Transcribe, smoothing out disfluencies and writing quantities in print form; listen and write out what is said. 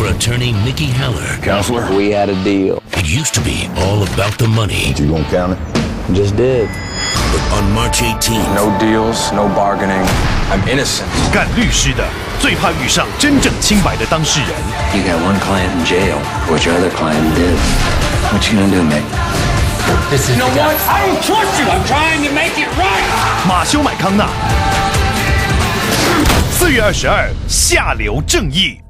for attorney Mickey Haller. Counselor, we had a deal. It used to be all about the money. You gonna count it? Just did. But on March 18th, no deals, no bargaining. I'm innocent. 干律师的最怕遇上真正清白的当事人。 You got one client in jail. What your other client did? What you gonna do, Mick? You know what? I don't trust you. I'm trying to make it right. 马修麦康纳，4月22，下流正义。